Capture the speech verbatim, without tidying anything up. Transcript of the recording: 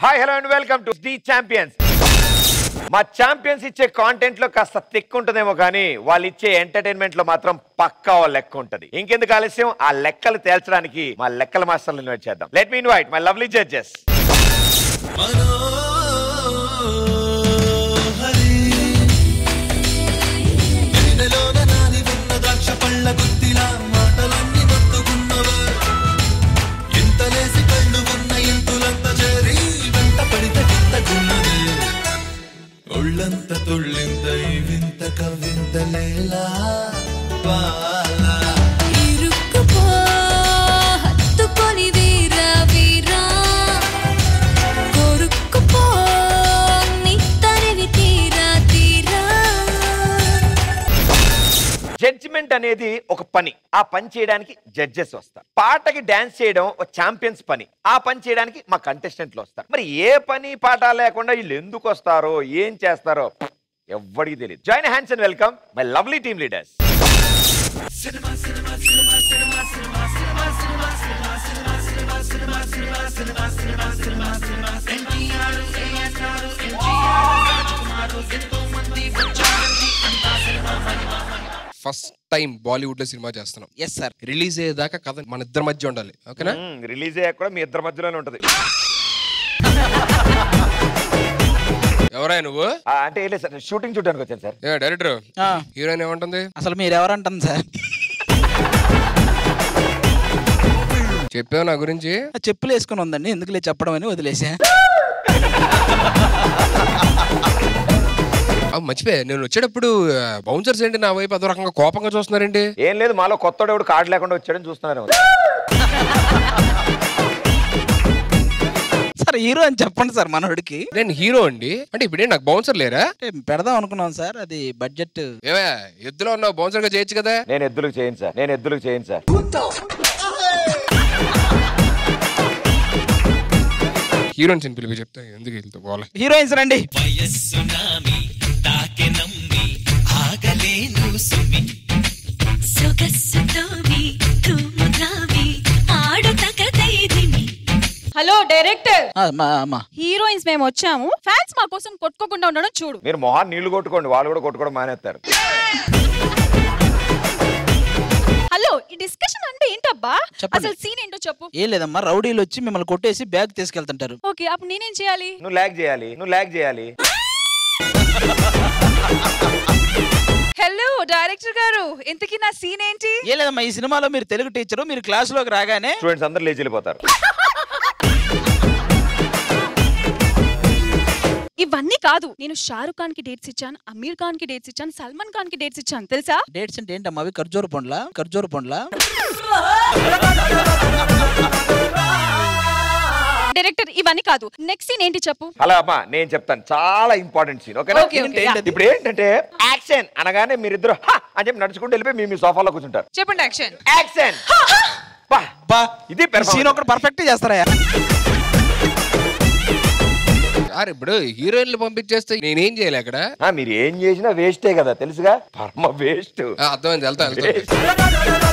Hi hello and welcome to the champions. మా champions ఇచ్చే content లో కాస్త తిక్కు ఉంటుందేమో కానీ వాళ్ళు ఇచ్చే ఎంటర్టైన్మెంట్ లో మాత్రం పక్కా లెక్క ఉంటది. ఇంకెందుకు ఆలస్యం, ఆ లెక్కలు తేల్చడానికి మా లెక్కల మాస్టర్లను ఇన్వైట్ చేద్దాం. Let me invite my lovely judges. ఒళ్ళంత తొళ్ళింత వింత కవింత లేలా బాలా ఇరుక్కుపో హత్తుకొని వీరా వీరా కొరుక్కుపో నీ తరివి తీరా తీరా. జడ్జిమెంట్ అనేది ఒక పని, ఆ పని చేయడానికి జడ్జెస్ వస్తారు. పాటకి డాన్స్ చేయడం ఒక ఛాంపియన్స్ పని, ఆ పని చేయడానికి మా కంటెస్టెంట్లు వస్తారు. మరి ఏ పని పాట లేకుండా వీళ్ళు ఎందుకు వస్తారో ఏం చేస్తారో ఎవ్వడికి తెలియదు. Join hands and welcome my lovely team leaders. First time Bollywood లో సినిమా చేస్తున్నాం. Yes sir. రిలీజ్ అయ్యేదాకా కథ మన ఇద్దరి మధ్య ఉండాలి, ఓకేనా? రిలీజ్ అయ్యాక కూడా మీ ఇద్దరి మధ్యలోనే ఉంటది. ఎవరా నువ్వు? అంటే ఏం లేదు సార్, షూటింగ్ చూడడానికి వచ్చాను సార్. ఏ డైరెక్టర్, హీరోయిన్ ఏమంటుంది? అసలు మీరు ఎవరంటుంది సార్? చెప్పావు నా గురించి? చెప్పులు వేసుకుని ఉందండి, ఎందుకులే చెప్పడం అని వదిలేసా. మర్చిపోయా, నేను వచ్చేటప్పుడు బౌన్సర్స్ ఏంటి నా వైపు అదో రకంగా కోపంగా చూస్తున్నారండి? ఏం లేదు, మాలో కొత్త ఎవడు కార్డు లేకుండా వచ్చాడని చూస్తున్నారు. సార్ హీరో అని చెప్పండి సార్ మనోడికి. నేను హీరో అండి అంటే ఇప్పుడే నాకు బౌన్సర్ లేరా? పెడదాం అనుకున్నాం సార్, అది బడ్జెట్. ఏవా ఎద్దులో ఉన్నావు, బౌన్సర్ గా చేయొచ్చు కదా? నేను ఎద్దులకు చేయను సార్, నేను ఎద్దులకు చేయను సార్. హీరోయిన్స్ అని పిలిపి చెప్తా, ఎందుకు వెళ్తా పోలే. హీరోయిన్స్ రండి. హలో డైరెక్టర్, అమ్మా హీరోయిన్స్ మేము వచ్చాము, ఫ్యాన్స్ మా కోసం కొట్టుకోకుండా ఉండడం చూడు. మీరు మొహాన్ని నీళ్లు కొట్టుకోండి, వాళ్ళు కూడా కొట్టుకోవడం మానేస్తారు. హలో, ఈ డిస్కషన్ అంటే ఏంటబ్బా? అసలు సీన్ ఏంటో చెప్పు. ఏం లేదమ్మా, రౌడీలు వచ్చి మిమ్మల్ని కొట్టేసి బ్యాగ్ తీసుకెళ్తుంటారు. ఓకే, అప్పుడు నేనేం చేయాలి? నువ్వు లాగ్ చేయాలి, నువ్వు లాగ్ చేయాలి. హలో డైరెక్టర్ గారు, ఇంతకీ నా సీన్ ఏంటి? ఏం లేదమ్మా, ఈ సినిమాలో మీరు తెలుగు టీచరు, మీరు క్లాస్ లోకి రాగానే స్టూడెంట్స్ అందరూ లేచి వెళ్ళిపోతారు. ఇవన్నీ కాదు, నేను షారుఖ్ ఖాన్ కి డేట్స్ ఇచ్చాను, అమీర్ ఖాన్ కి డేట్స్ ఇచ్చాను, సల్మాన్ ఖాన్ కి డేట్స్ ఇచ్చాను, తెలుసా? డేట్స్ అంటే ఏంటమ్మా? అవి ఖర్జూర పండ్ల ఖర్జూర పండ్ల డైరెక్టర్, ఇవన్నీ కాదు, నెక్స్ట్ సీన్ ఏంటి చెప్పు. అలా అమ్మా నేను చెప్తాను, చాలా ఇంపార్టెంట్ సీన్, ఓకేనా? ఇప్పుడు ఏంటంటే యాక్షన్ అనగానే మీరిద్దరు హా అని చెప్పి నడుచుకుంటూ వెళ్ళిపోయి మీ మీ సోఫాలో కూర్చుంటారు. చెప్పండి యాక్షన్. యాక్షన్. బా ఇది సీన్ ఒకటి పర్ఫెక్ట్ చేస్తారా? సార్ ఇప్పుడు హీరోయిన్లు పంపించేస్తే నేనేం చేయాలి అక్కడ? మీరు ఏం చేసినా వేస్టే కదా, తెలుసుగా, పరమ వేస్ట్. అర్థమైంది, వెళ్తా వెళ్తా.